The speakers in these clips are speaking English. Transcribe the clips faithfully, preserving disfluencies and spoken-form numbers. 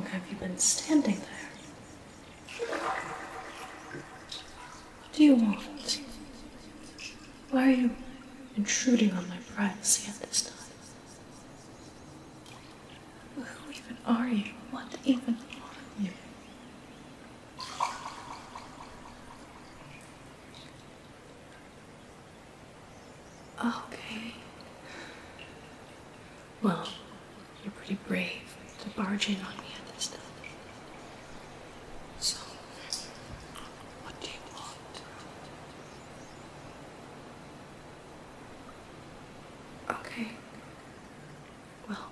have you been standing there? What do you want? Why are you intruding on my privacy at this time? Who even are you? What even are you? Okay. Well, you're pretty brave to barge in on me at this time. So, what do you want? Okay. Well,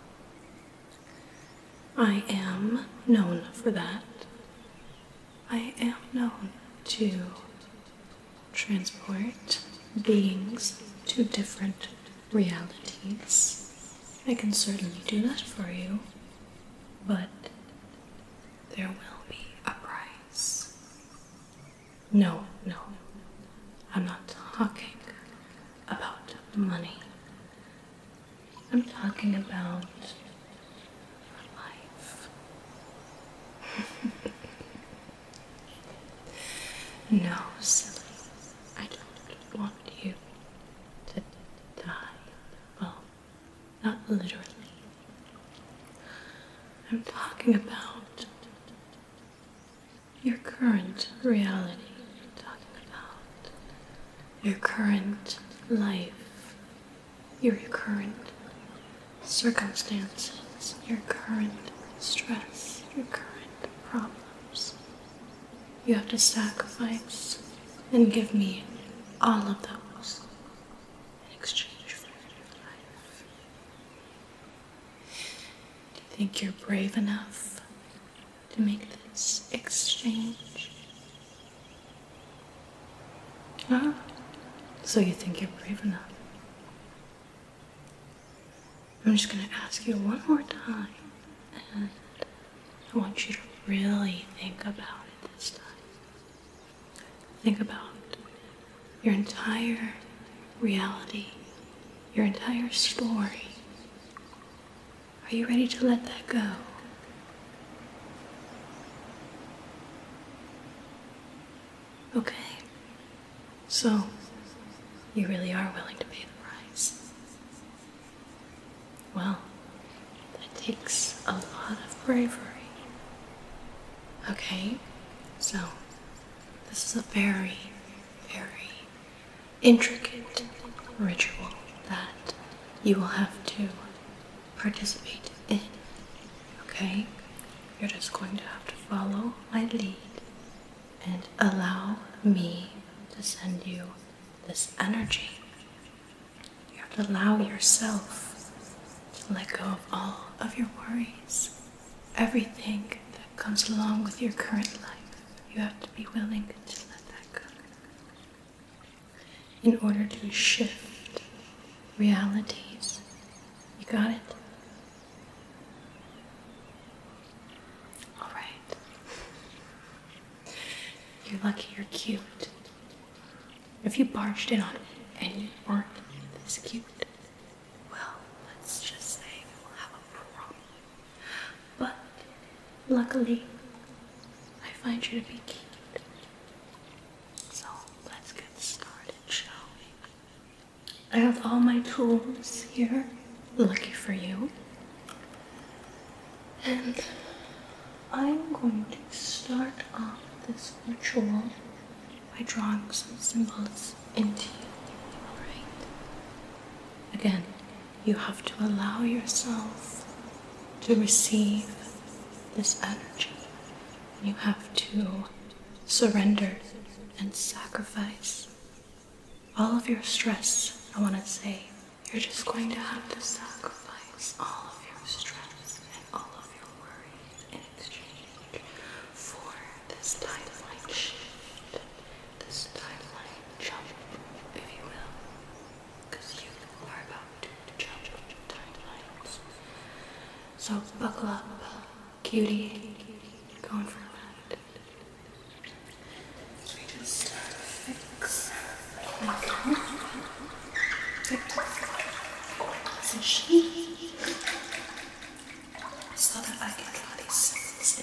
I am known for that. I am known to transport beings to different realities. I can certainly do that for you, but there will be a price. No, no, I'm not talking about money. I'm talking about life. No, silly. I don't want you to die. Well, not literally. I'm talking about your current reality. I'm talking about your current life, your current circumstances, your current stress, your current problems. You have to sacrifice and give me all of those in exchange for your life. Do you think you're brave enough to make this exchange? Huh? So you think you're brave enough? I'm just gonna ask you one more time, and I want you to really think about it this time. Think about your entire reality, your entire story. Are you ready to let that go? Okay. So, you really are willing to pay the price. Well, that takes a lot of bravery. Okay, so this is a very, very intricate ritual that you will have to participate in. Okay? You're just going to have to follow my lead and allow me to send you this energy. You have to allow yourself to let go of all of your worries, everything that comes along with your current life. You have to be willing to let that go in order to shift realities. You got it? Alright. You're lucky you're cute. If you barged in on it and you weren't this cute, well, let's just say we'll have a problem. But luckily, I find you to be cute. So let's get started, shall we? I have all my tools here, lucky for you. And I'm going to start off this ritual by drawing some symbols into you. Alright? Again, you have to allow yourself to receive this energy. You have to surrender and sacrifice all of your stress. I want to say you're just going to have to sacrifice all of your stress and all of your worries in exchange for this timeline shift, this timeline jump, if you will, because you are about to jump timelines. So buckle up, cutie, going for that. We just fix like that. Fix position so that I can draw these symbols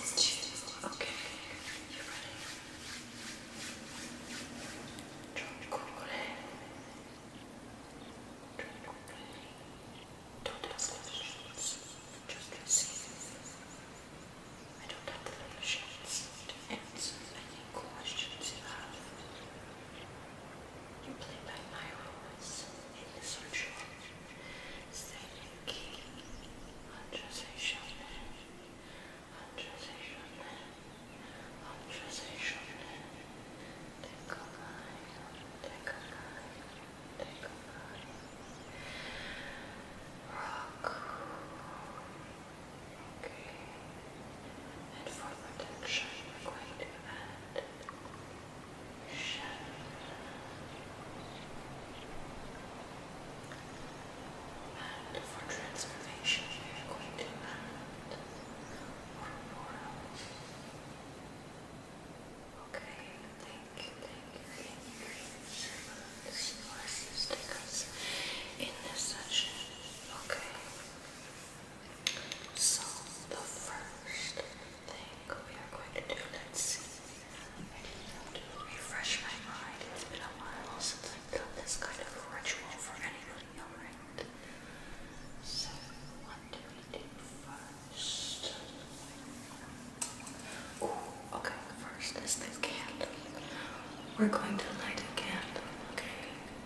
is the candle. We're going to light a candle, okay?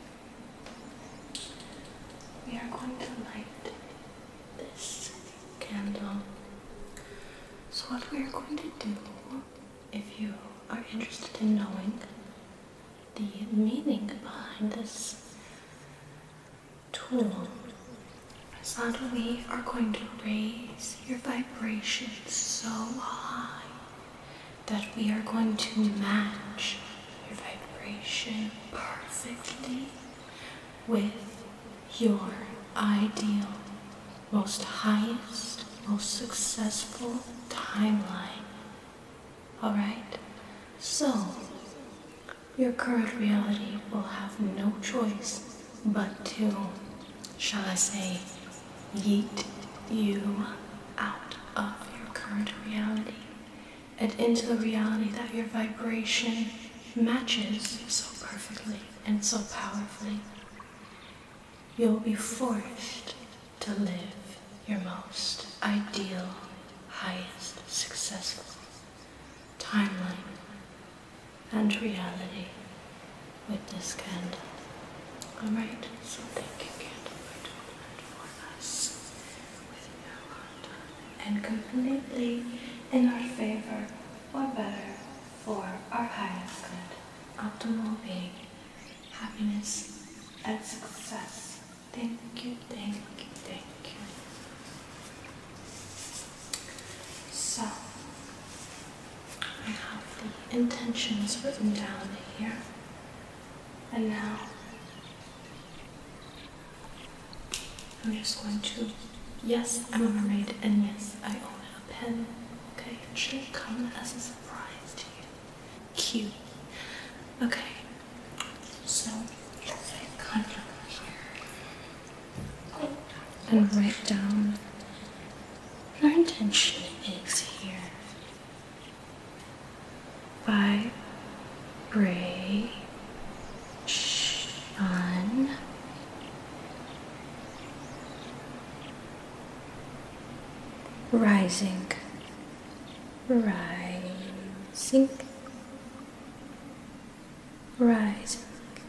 We are going to light this candle. So what we are going to do, if you are interested in knowing the meaning behind this tool, is that we are going to raise your vibration so high that we are going to match your vibration perfectly with your ideal, most highest, most successful timeline. Alright? So, your current reality will have no choice but to, shall I say, yeet you out of your current reality and into the reality that your vibration matches so perfectly and so powerfully. You'll be forced to live your most ideal, highest, successful timeline and reality with this candle. Alright, so thank you, candle, for doing that for us with your and completely in our favor or better for our highest good, optimal being, happiness, and success. Thank you, thank you, thank you. So, I have the intentions written down here, and now I'm just going to, yes, I'm a mermaid, and yes, I own a pen. Okay, it should come as a surprise to you. Cute. Okay, so I come here and write down what our intention is here. Vibration rising, rising, rising,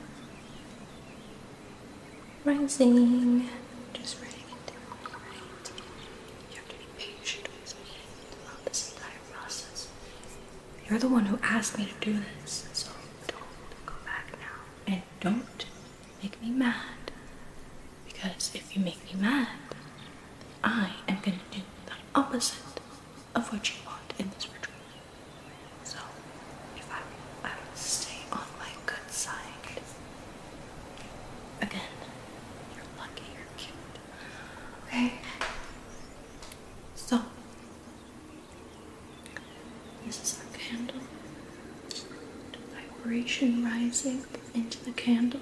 rising. Just writing it down, right? You have to be patient with me throughout this entire process. You're the one who asked me to do this, so don't go back now. And don't make me mad. Because if you make me mad, I am going to do the opposite of what you want in this ritual. So, if I, I would stay on my good side. Again, you're lucky, you're cute. Okay? So, this is our candle. The vibration rising into the candle.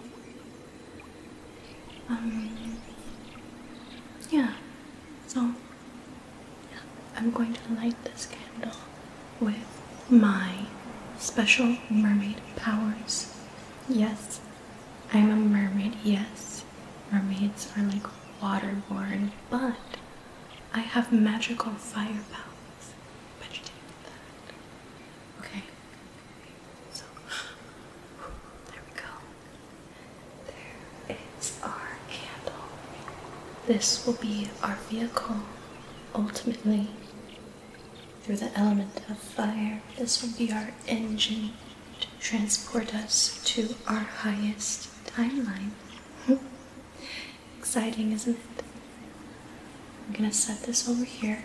Um, yeah. So, yeah, I'm going to light this candle with my special mermaid powers. Yes, I'm a mermaid, yes. Mermaids are like waterborne, but I have magical fire powers. Bet you didn't know that. Okay, so, there we go. There is our candle. This will be our vehicle, ultimately, through the element of fire. This will be our engine to transport us to our highest timeline. Exciting, isn't it? I'm gonna set this over here.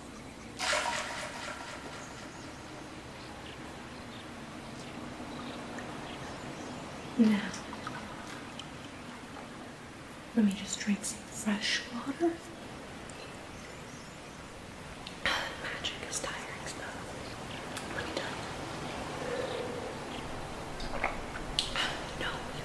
Now, let me just drink some fresh water. Magic is tiring stuff. Let me tell you. No, you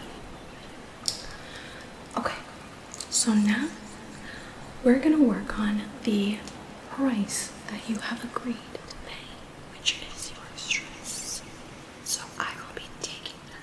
cannot. Okay, so now we're gonna work on the price that you have agreed to pay, which is your stress. So I will be taking that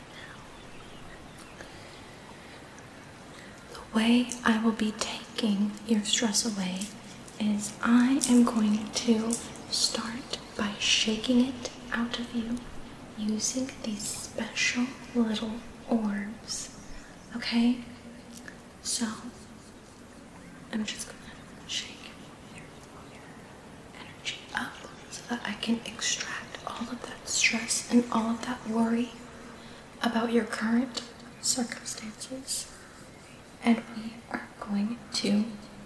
now. The way I will be taking your stress away is I am going to start by shaking it out of you using these special little orbs. Okay? So, I'm just gonna shake your, your energy up so that I can extract all of that stress and all of that worry about your current circumstances. And we are going to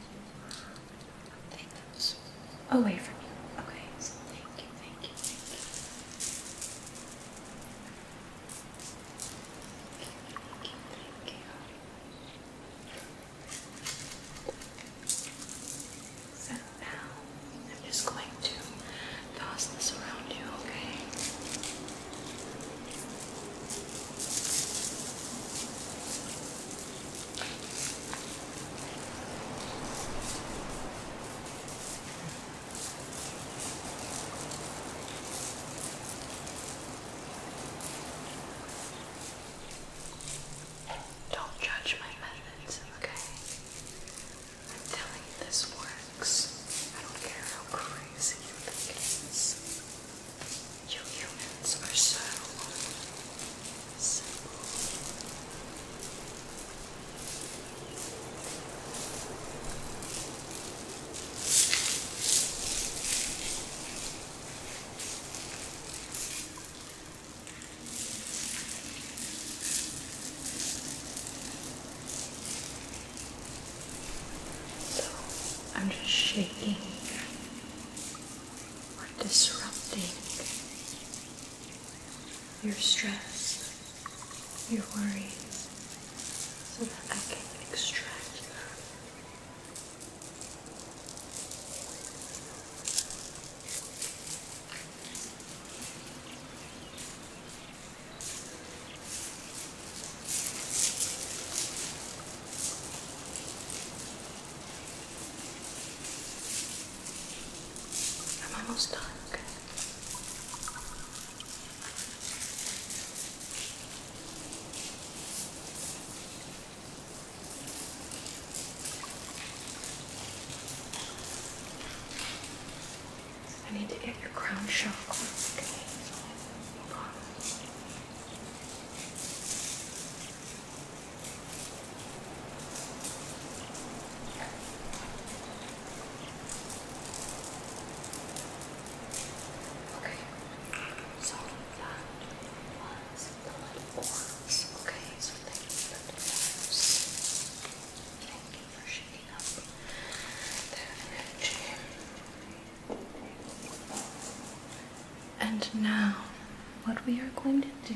take those away from you. Okay, so thank you, thank you, thank you. Thank you, thank you. So now I'm just going to toss this around you, okay? Don't judge my methods, okay? I'm telling you this works. I don't care how crazy you think it is. You humans are so simple. So I'm just shaking or disrupting your stress, your worries, so that I can extract them. I'm almost done, okay? I need to get your crown chakra, okay? Hold on. Okay, so that was the little orbs, okay? So thank you for the orbs. Thank you for shaking up that energy. And now, what we are going to do,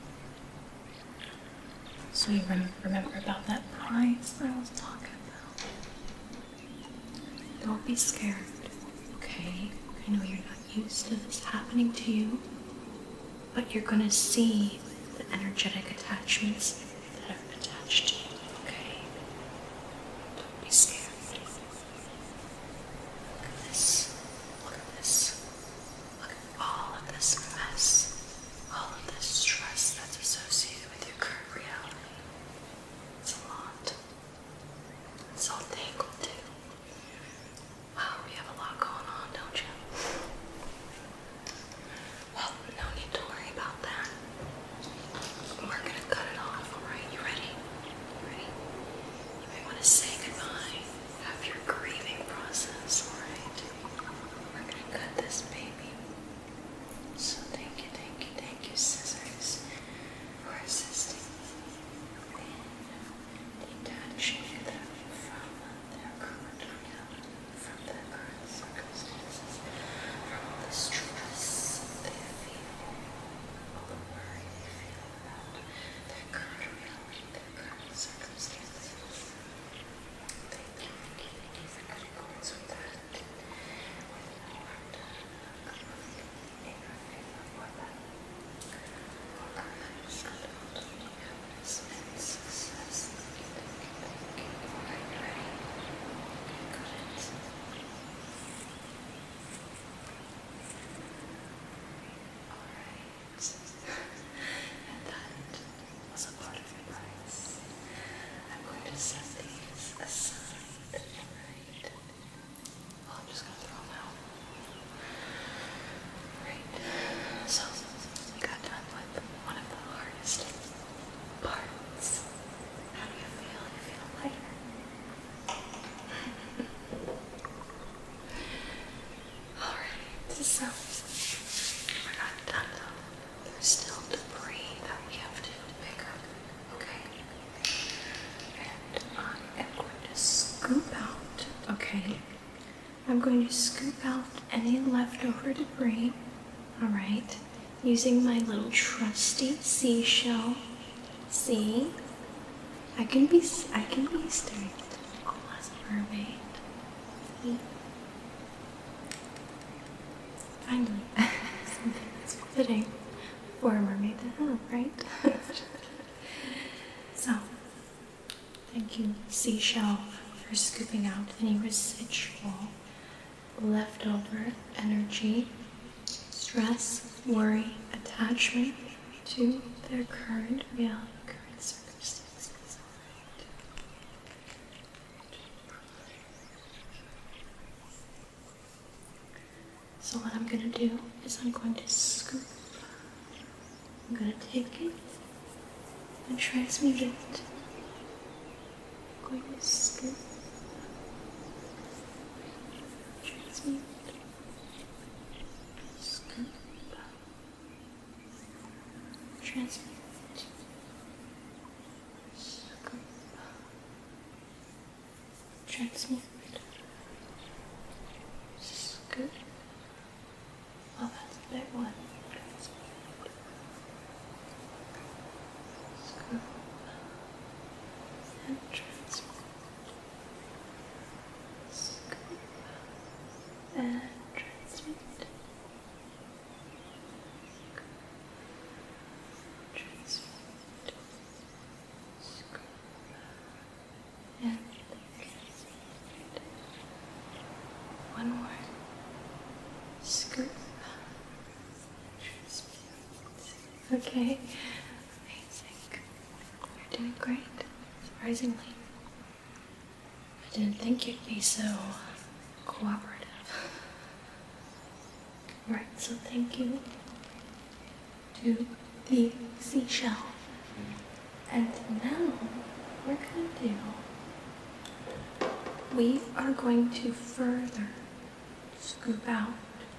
so you rem remember about that prize I was talking about. Don't be scared, okay? I know you're not used to this happening to you, but you're gonna see the energetic attachments that are attached to you, okay? Don't be scared. Look at this. Look at this. Look at all of this mess. All of this stress that's associated with your current reality. It's a lot. It's all tangled too. Wow, we have a lot going on, don't you? Well, no need to worry about that. We're gonna cut it off, alright? You ready? I'm going to scoop out any leftover debris, alright, using my little trusty seashell. See? I can be, I can be stereotypical as a mermaid. See? Finally, something that's fitting for a mermaid to have, right? So, thank you, seashell, for scooping out any residual, leftover energy, stress, worry, attachment to their current reality, current circumstances. So what I'm going to do is I'm going to scoop. I'm going to take it and transmute it. I'm going to scoop. Transmute. Scoop. Transmute. Scoop. Transmute. Scoop. Oh, that's a big one. Transmute. Scoop. And transmute. Scoop. And transmute. Transmute. Scoop. And transmute. One more. Scoop. Transmute. Okay. Amazing. You're doing great. Surprisingly. I didn't think you'd be so cooperative. Right, so thank you to the seashell. And now we're gonna do, we are going to further scoop out,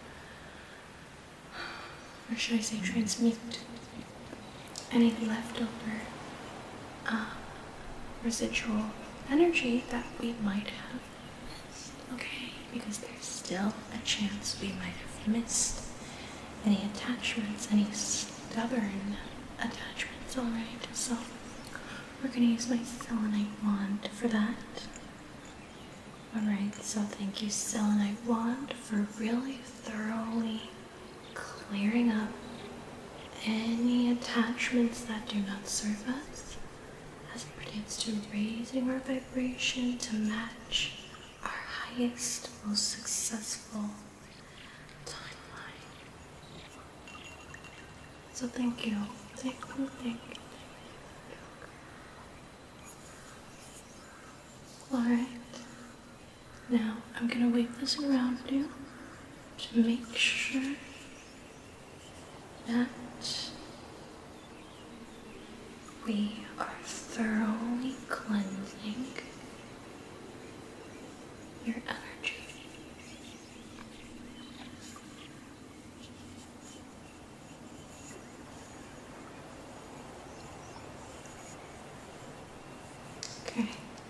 or should I say transmute, any leftover uh, residual energy that we might have missed, okay? Because there's still a chance we might have missed any attachments, any stubborn attachments, alright? So we're gonna use my selenite wand for that. Alright, so thank you, selenite wand, for really thoroughly clearing up any attachments that do not serve us as it pertains to raising our vibration to match our highest, most successful timeline. So thank you, thank you, thank you. Alright, now I'm gonna wave this around you to make sure that we are thoroughly cleansing your energy. Okay.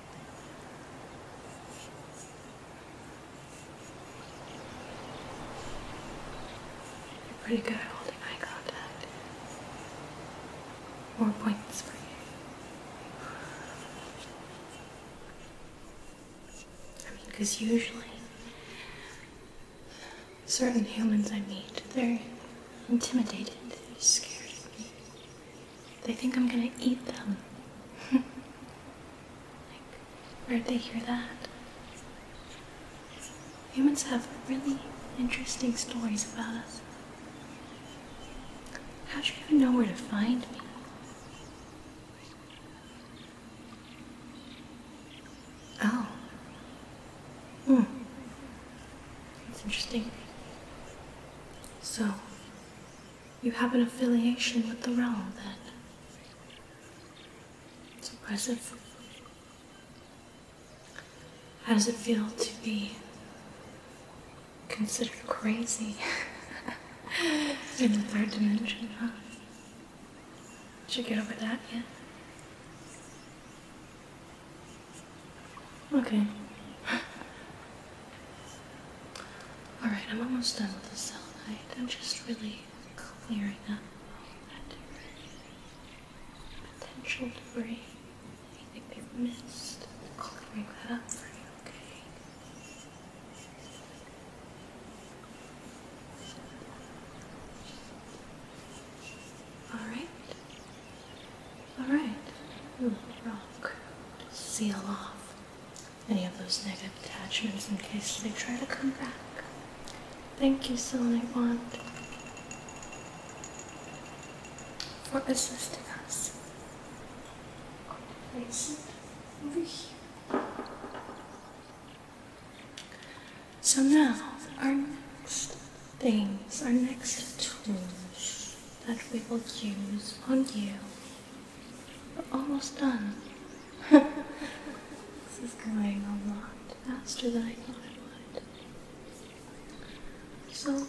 You're pretty good at holding eye contact. More points for you. I mean, because usually certain humans I meet, they're intimidated, they're scared of me. They think I'm gonna eat them. Like, where'd they hear that? Humans have really interesting stories about us. How'd you even know where to find me? Oh. Hmm. That's interesting. So, you have an affiliation with the realm, then. It's impressive. How does it feel to be considered crazy in the third dimension, huh? Did you get over that yet? I'm almost done with the selenite. I'm just really clearing up all that potential debris, anything we've missed, clearing that up for you, okay? Alright. Alright. Ooh, rock. Seal off any of those negative attachments in case they try to come back. Thank you, Selenite Wand, for assisting us. Place it over here. So now, our next things, our next tools that we will use on you. We're almost done. This is going a lot faster than I thought it would. So,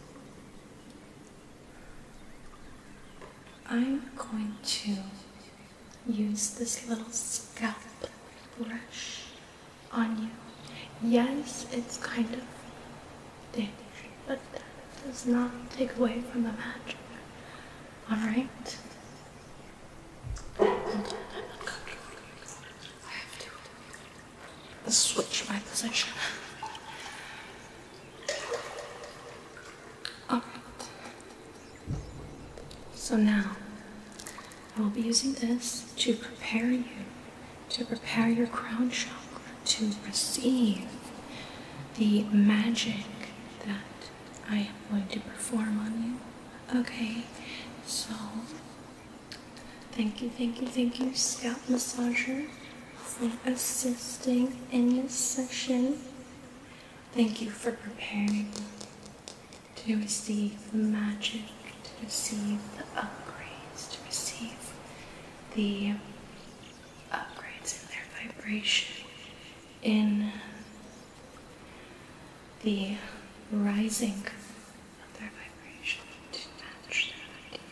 I'm going to use this little scalp brush on you. Yes, it's kind of damaged, but that does not take away from the magic. Alright? I have to switch my position. Alright. So now, I will be using this to prepare you, to prepare your crown chakra to receive the magic that I am going to perform on you. Okay, so thank you, thank you, thank you, scalp massager, for assisting in this session. Thank you for preparing to receive the magic, to receive the upgrades, to receive the upgrades in their vibration, in the rising of their vibration to match their ideal.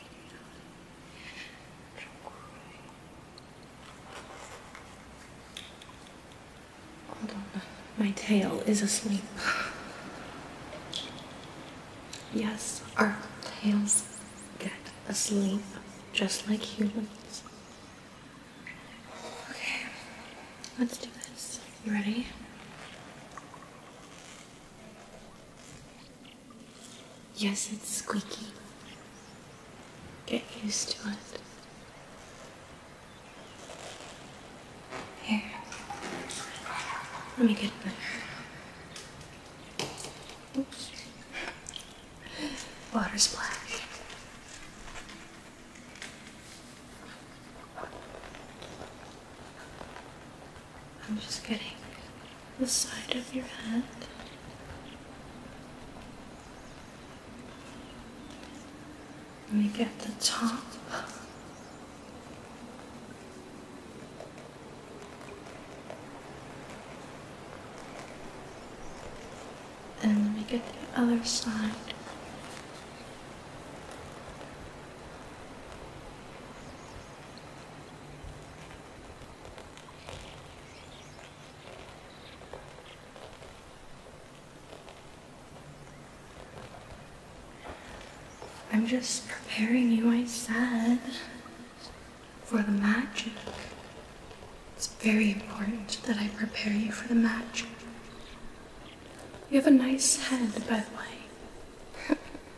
Hold on, my tail is asleep. Yes, our tails get asleep just like humans. Okay, let's do this. You ready? Yes, it's squeaky. Get used to it. Here. Let me get in there. Oops. Water splash. I'm just getting the side of your head. Let me get the top. And let me get the other side. I'm just preparing you, I said, for the magic. It's very important that I prepare you for the magic. You have a nice head, by the way.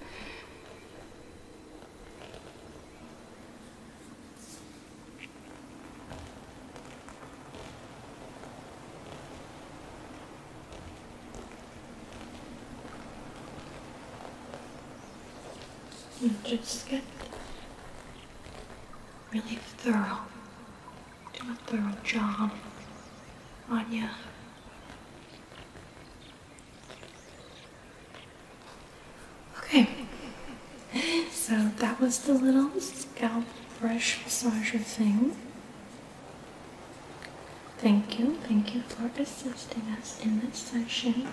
And just get really thorough. Do a thorough job on you. Okay, so that was the little scalp brush massager thing. Thank you, thank you for assisting us in this session.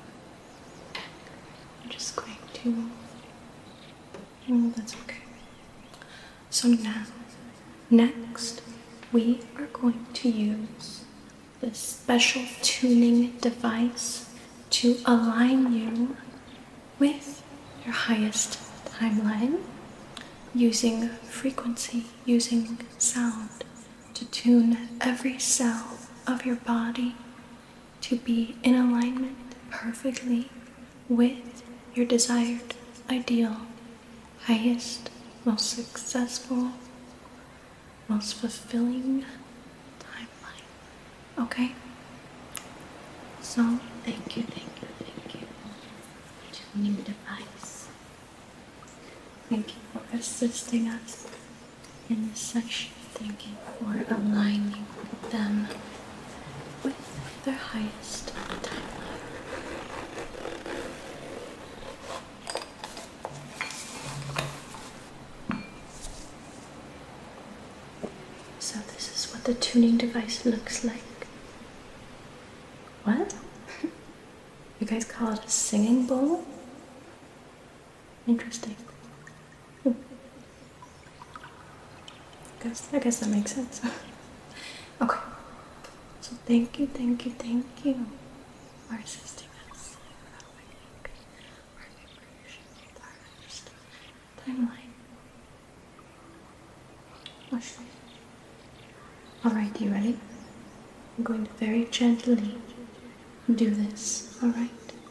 I'm just going to, oh, that's okay. So now, next, we are going to use this special tuning device to align you with your highest timeline, using frequency, using sound to tune every cell of your body to be in alignment perfectly with your desired, ideal, highest, most successful, most fulfilling timeline. Okay? So, thank you, thank you, thank you. Tuning device. Thank you for assisting us in this section. Thank you for aligning them with their highest timeline. So this is what the tuning device looks like. What? You guys call it a singing bowl? Interesting. Hmm. Guess, I guess that makes sense. Okay. So thank you, thank you, thank you for assisting us. Timeline. Watch this. Alright, you ready? I'm going to very gently do this, alright?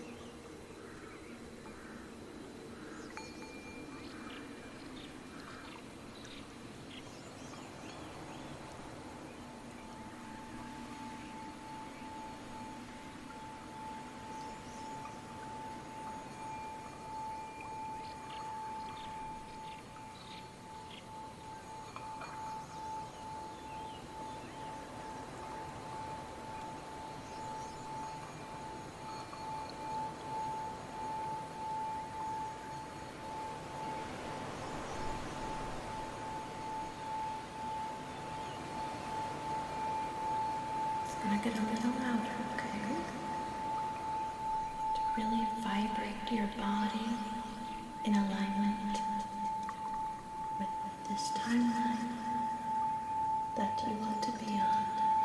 Gonna get a little louder, okay? To really vibrate your body in alignment with this timeline that you want to be on.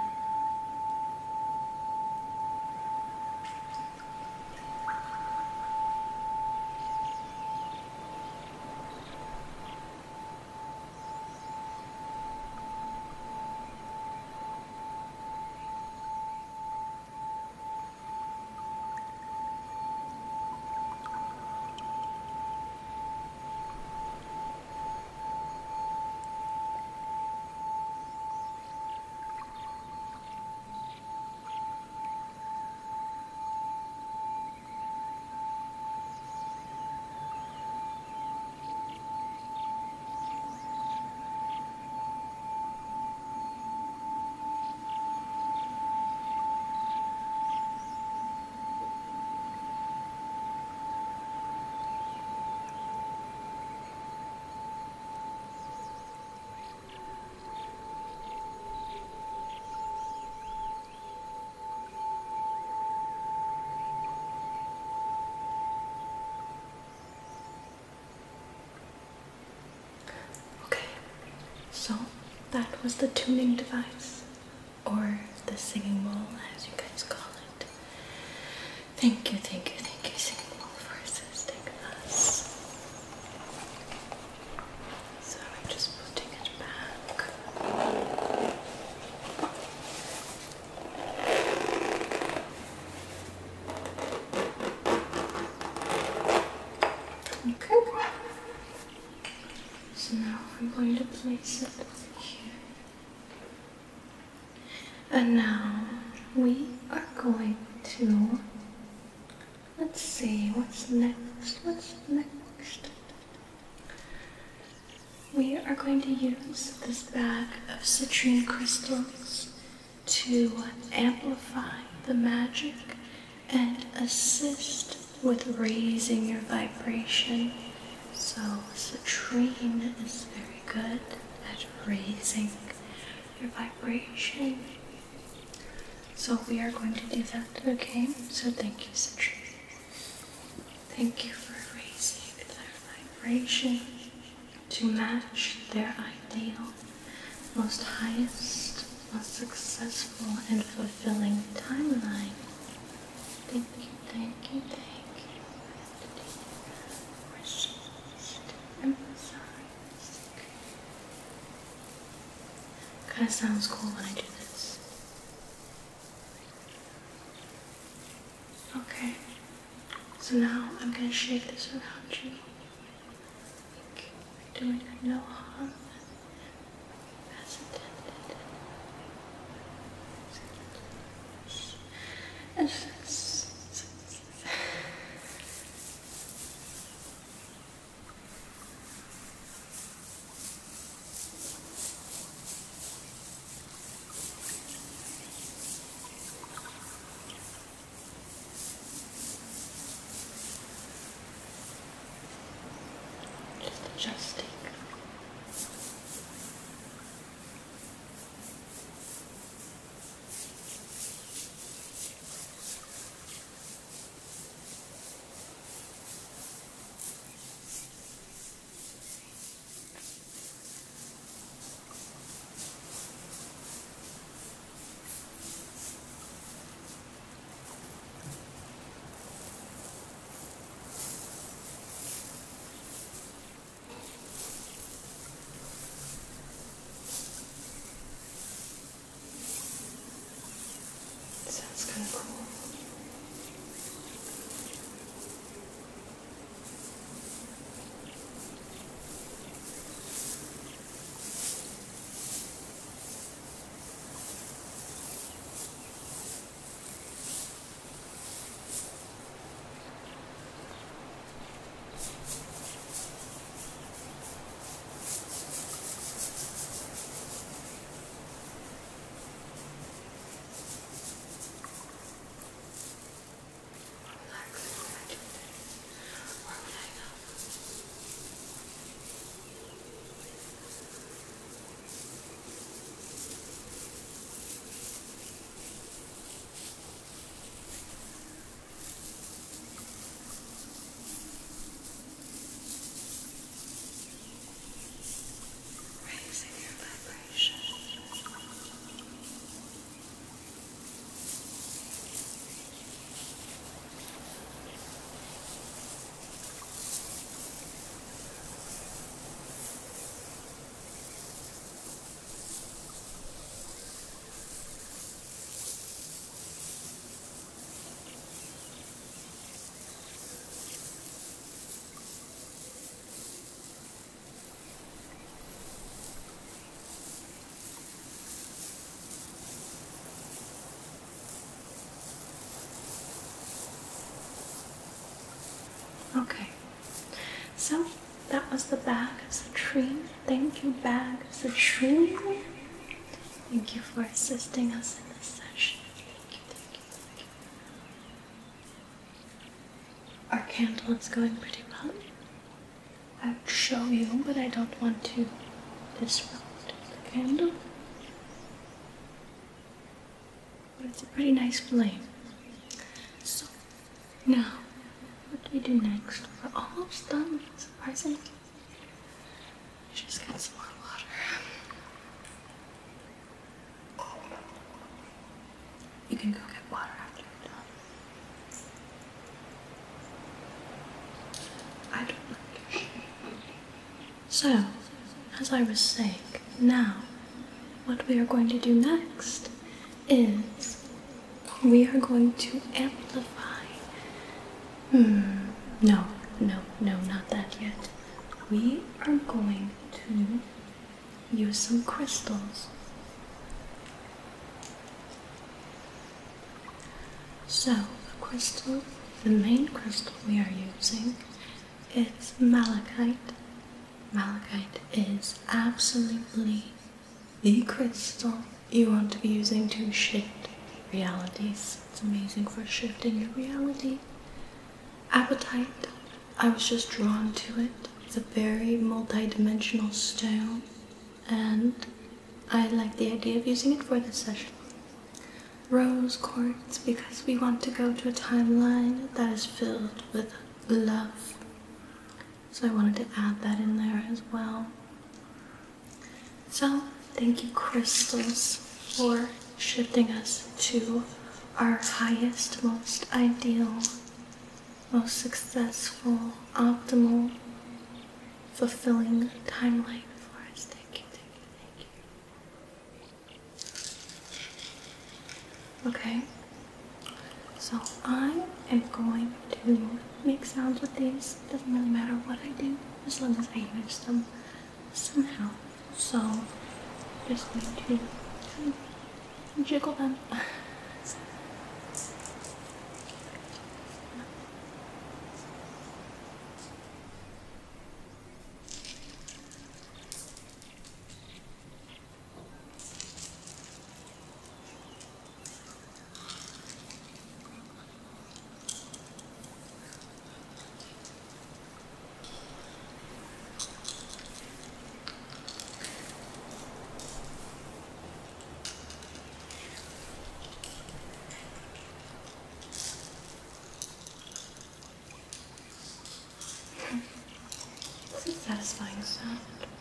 So that was the tuning device, or the singing bowl as you guys call it. Thank you, thank you, thank you, singing bowl, for assisting us. So I'm just putting it back. Okay. So now I'm going to place it here. And now we are going to, let's see, what's next? What's next? We are going to use this bag of citrine crystals to amplify the magic and assist with raising your vibration. So citrine is very good at raising your vibration. So we are going to do that, okay? So thank you, citrine. Thank you for raising their vibration to match their ideal, most highest, most successful and fulfilling timeline. Thank you, thank you, thank you. Kind of sounds cool when I do this. Okay, so now I'm gonna shake this around you. Like we're doing a no harm as intended. And this. Adjusting. Sounds kind of cool. Okay, so that was the bag of citrine. Thank you, bag of citrine. Thank you for assisting us in this session. Thank you, thank you, thank you. Our candle is going pretty well. I would show you, but I don't want to disrupt the candle. But it's a pretty nice flame. So, now, what do we do next? We're almost done, surprisingly. Just get some more water. You can go get water after you're done. I don't like it. So, as I was saying, now, what we are going to do next is we are going to amplify. Hmm, no, no, no, not that yet. We are going to use some crystals. So, the crystal, the main crystal we are using is malachite. Malachite is absolutely the crystal you want to be using to shift realities. It's amazing for shifting your reality. Apatite, I was just drawn to it. It's a very multi-dimensional stone, and I like the idea of using it for this session. Rose quartz, because we want to go to a timeline that is filled with love. So I wanted to add that in there as well. So, thank you, crystals, for shifting us to our highest, most ideal, most successful, optimal, fulfilling timeline for us. Thank you, thank you, thank you. Okay? So I am going to make sounds with these. Doesn't really matter what I do, as long as I use them somehow. So I'm just going to kind of jiggle them. It's a satisfying sound.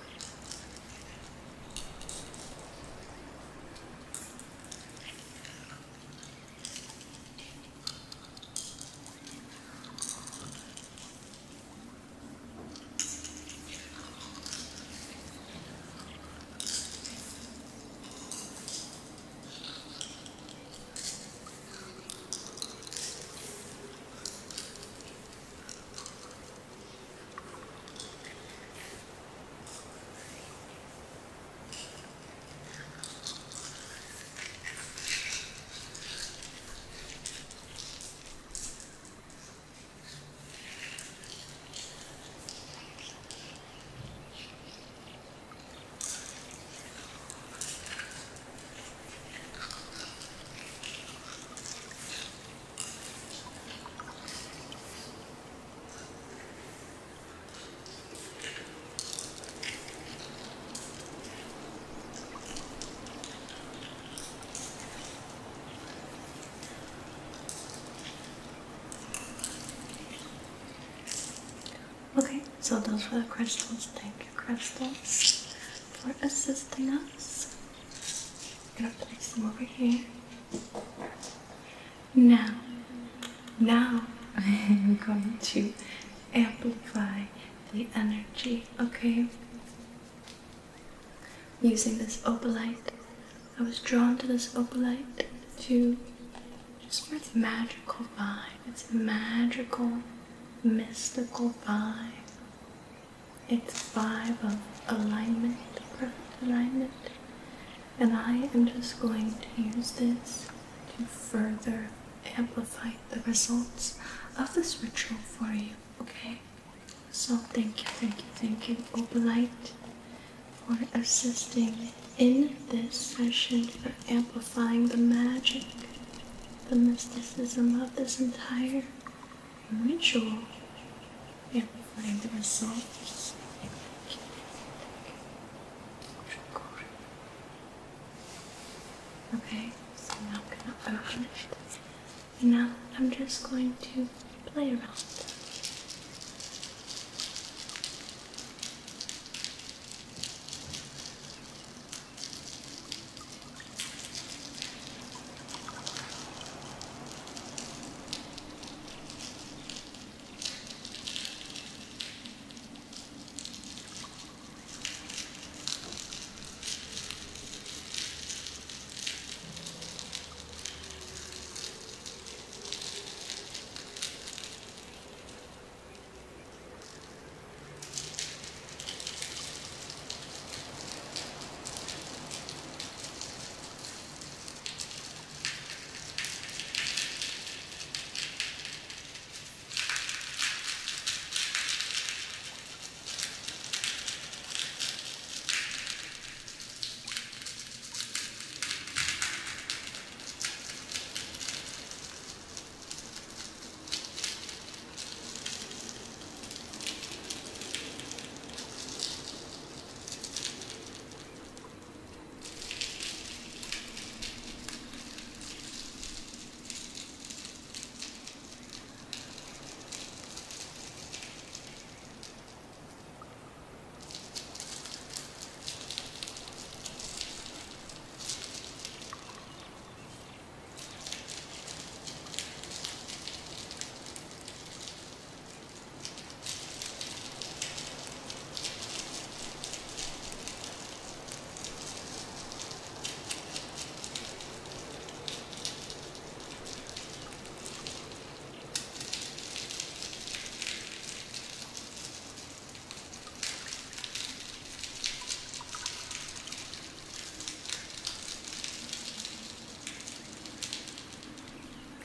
Okay, so those were the crystals. Thank you, crystals, for assisting us. I'm gonna place them over here. Now, now I am going to amplify the energy, okay? Using this opalite, I was drawn to this opalite to just for its magical vibe. It's magical, mystical vibe. It's vibe of alignment, perfect alignment. And I am just going to use this to further amplify the results of this ritual for you, okay? So thank you, thank you, thank you, opalite, for assisting in this session, for amplifying the magic, the mysticism of this entire ritual, amplifying the results. Okay, so now I'm gonna open it. And now I'm just going to play around.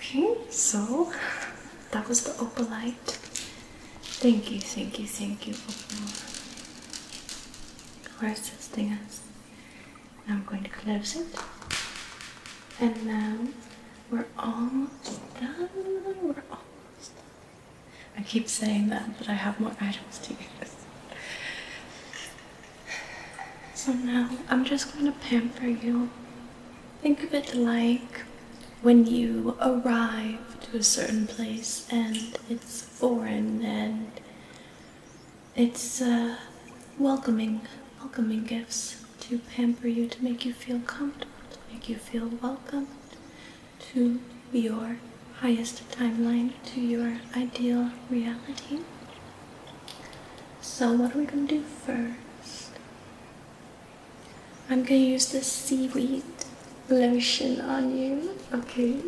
Okay, so that was the opalite. Thank you, thank you, thank you, opal, for assisting us. Now I'm going to close it. And now we're almost done. We're almost done. I keep saying that, but I have more items to use. So now I'm just going to pamper you. Think of it like when you arrive to a certain place and it's foreign and it's uh, welcoming, welcoming gifts to pamper you, to make you feel comfortable, to make you feel welcomed to your highest timeline, to your ideal reality. So what are we going to do first? I'm going to use this seaweed lotion on you, okay?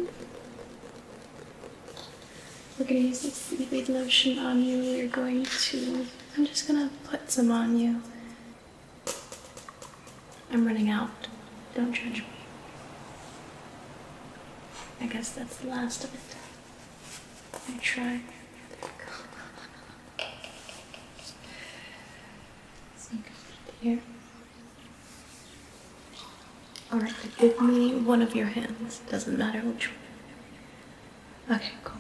We're going to use this seaweed lotion on you. We're going to, I'm just going to put some on you. I'm running out. Don't judge me. I guess that's the last of it. I tried. So here. Alright, give me one of your hands. Doesn't matter which one. Okay, cool.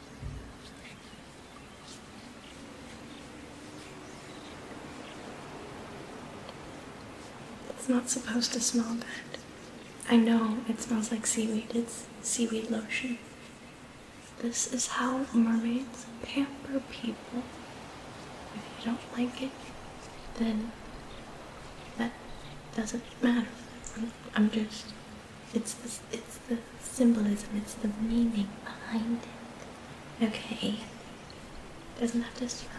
It's not supposed to smell bad. I know it smells like seaweed. It's seaweed lotion. This is how mermaids pamper people. If you don't like it, then that doesn't matter. I'm, I'm just, it's the, it's the symbolism, it's the meaning behind it. Okay? Doesn't have to smell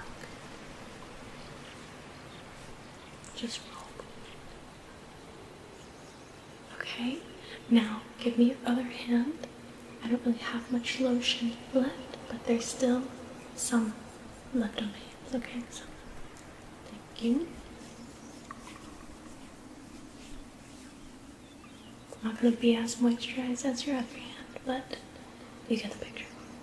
good. Just roll. Okay? Now, give me your other hand. I don't really have much lotion left, but there's still some left on my hands, okay? So, thank you. It's not going to be as moisturized as your other hand, but you get the picture.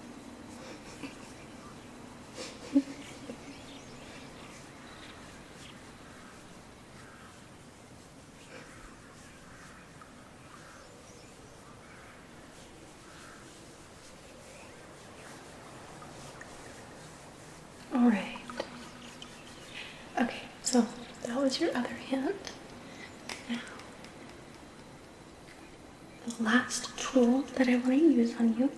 Alright. Okay, so that was your other hand. Now, the last tool that I want to use on you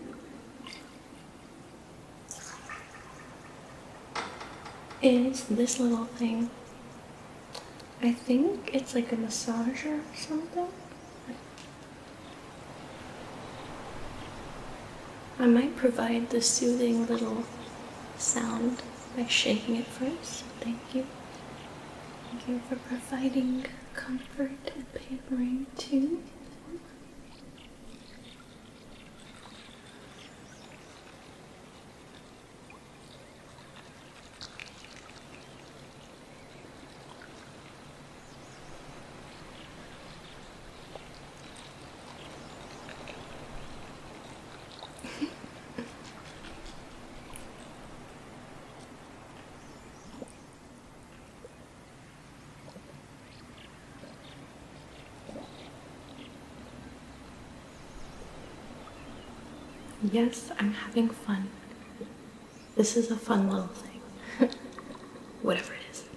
is this little thing. I think it's like a massager or something. I might provide the soothing little sound by shaking it first. Thank you. Thank you for providing comfort and pampering too. Yes, I'm having fun. This is a fun little thing. Whatever it is.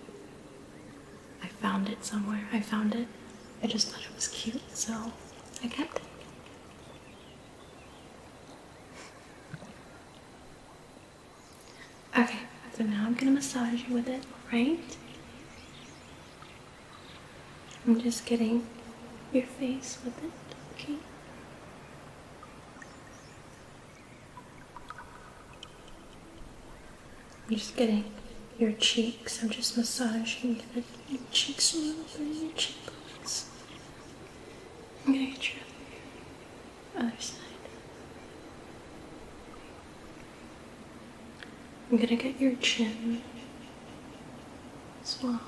I found it somewhere. I found it. I just thought it was cute, so I kept it. Okay, so now I'm gonna massage you with it, right? I'm just getting your face with it, okay? I'm just getting your cheeks. I'm just massaging your cheeks a little bit, your cheekbones. I'm gonna get your other side. I'm gonna get your chin as well.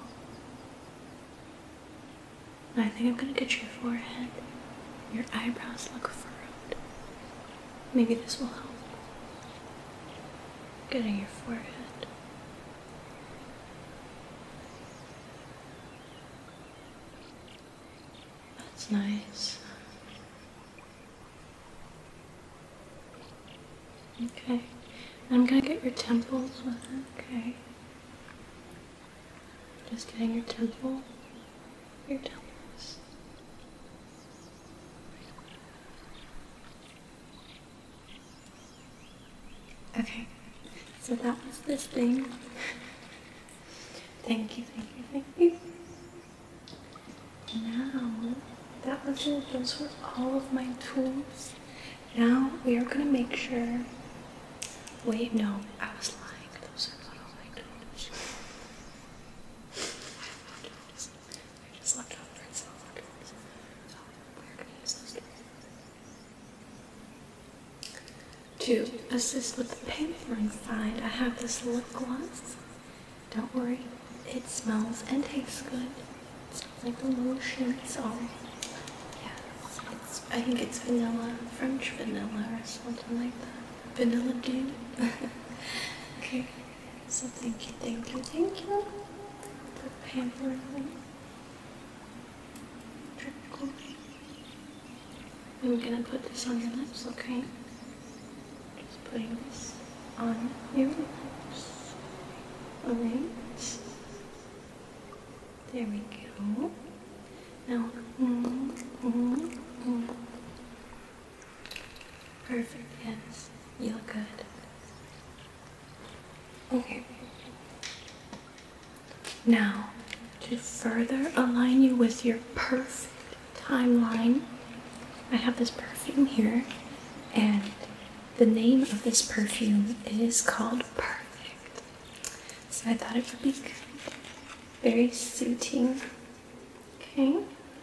And I think I'm gonna get your forehead. Your eyebrows look furrowed. maybe this will help. Getting your forehead. That's nice. Okay. I'm gonna get your temples with it, okay? Just getting your temple, your temples. Okay, so that was this thing. Thank you, thank you, thank you. Now, that was it. Those were all of my tools. Now, we are gonna make sure. Wait, no, I was lying. Those are not all my tools. I just left out for itself. So, we're gonna use those tools. To assist with the pampering side, I have this lip gloss. Don't worry, it smells and tastes good. It smells like a lotion, so yeah, it's, I think it's vanilla, French vanilla or something like that. Vanilla dude. Okay, so thank you, thank you, thank you for pampering me. I'm gonna put this on your lips, okay? Just putting this on your lips. Alright. There we go. Now, mm, mm, mm. Perfect, yes. You look good. Okay. Now, to further align you with your perfect timeline, I have this perfume here, and the name of this perfume is called Perfect. So I thought it would be good. Very suiting. Okay?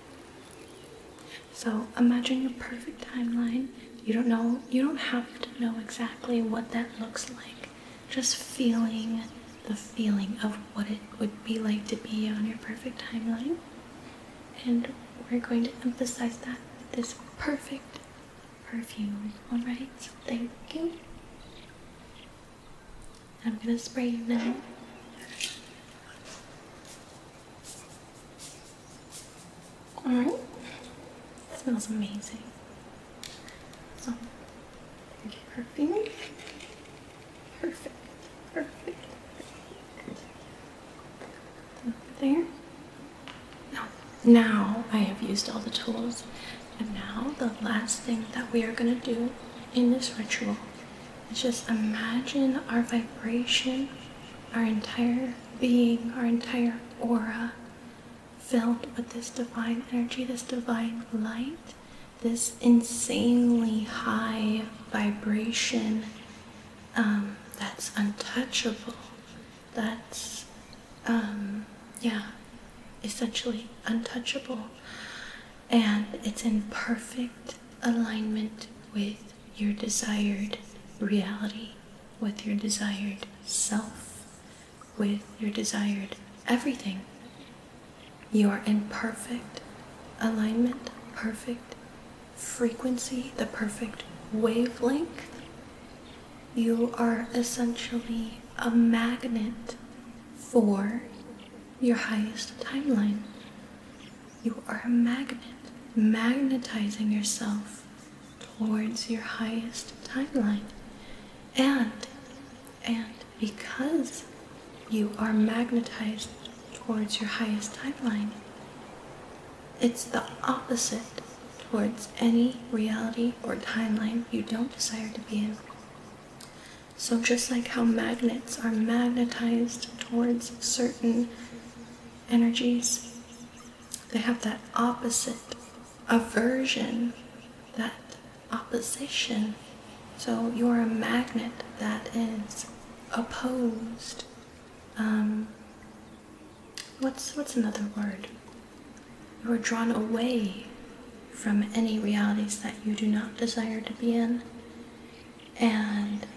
So imagine your perfect timeline. You don't know, you don't have to know exactly what that looks like. Just feeling the feeling of what it would be like to be on your perfect timeline. And we're going to emphasize that with this perfect perfume. Alright, so thank you. I'm gonna spray you now. Alright, it smells amazing. So, thank you, perfume. Perfect, perfect, perfect. Over there. Now, now I have used all the tools, and now the last thing that we are going to do in this ritual is just imagine our vibration, our entire being, our entire aura filled with this divine energy, this divine light, this insanely high vibration um, that's untouchable, that's, um, yeah, essentially untouchable, and it's in perfect alignment with your desired reality, with your desired self, with your desired everything. You are in perfect alignment, perfect frequency, the perfect wavelength. You are essentially a magnet for your highest timeline. You are a magnet, magnetizing yourself towards your highest timeline. And, and because you are magnetized towards your highest timeline, it's the opposite towards any reality or timeline you don't desire to be in. So just like how magnets are magnetized towards certain energies, they have that opposite aversion, that opposition. So you're a magnet that is opposed. Um, what's what's another word? You are drawn away from any realities that you do not desire to be in, and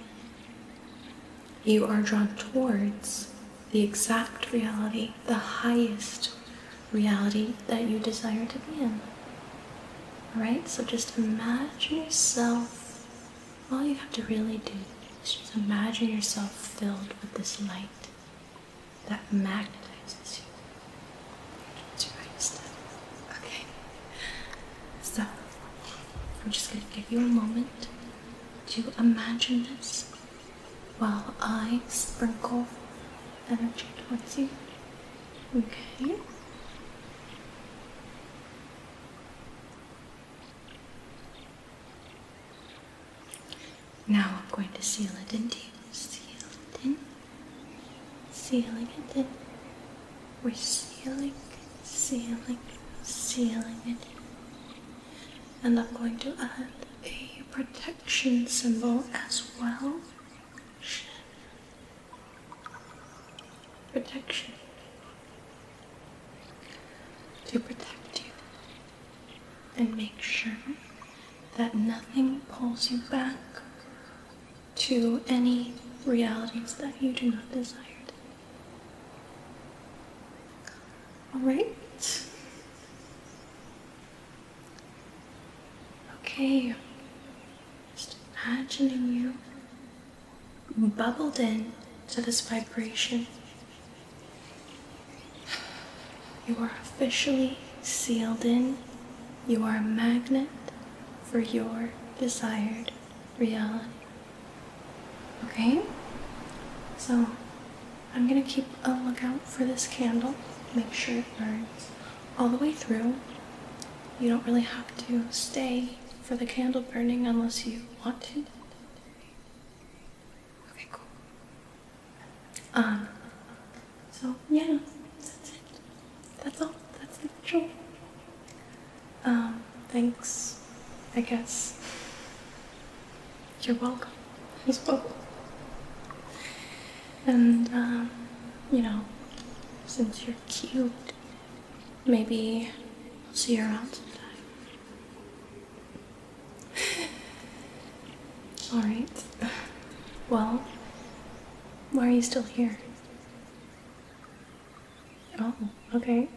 you are drawn towards the exact reality, the highest reality that you desire to be in. Alright, so just imagine yourself all you have to really do is just imagine yourself filled with this light that magnetizes you. That's right. Okay. So, I'm just going to give you a moment to imagine this while I sprinkle energy towards you. Okay. Now I'm going to seal it into you. Seal it in. Sealing it in. We're sealing, sealing, sealing it in. And I'm going to add a protection symbol as well. Protection. To protect you. And make sure that nothing pulls you back to any realities that you do not desire. Alright? Okay. Just imagining you bubbled in to this vibration. You are officially sealed in. You are a magnet for your desired reality. Okay? So, I'm gonna keep a lookout for this candle. Make sure it burns all the way through. You don't really have to stay for the candle burning unless you want to. Okay, cool. Um, so yeah, that's it. That's all. That's the ritual. Um, thanks, I guess. You're welcome as well. And, um, you know, since you're cute, maybe I'll see you around sometime. Alright. Well, why are you still here? Oh, okay.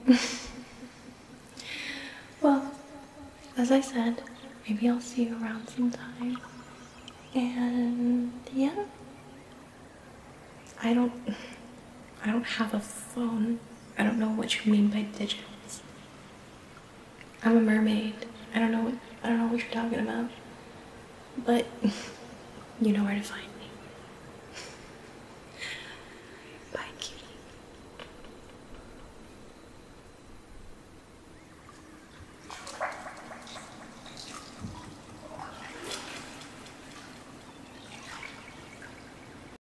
Well, as I said, maybe I'll see you around sometime. And yeah, I don't, I don't have a phone. I don't know what you mean by digits. I'm a mermaid. I don't know what, I don't know what you're talking about. But you know where to find me.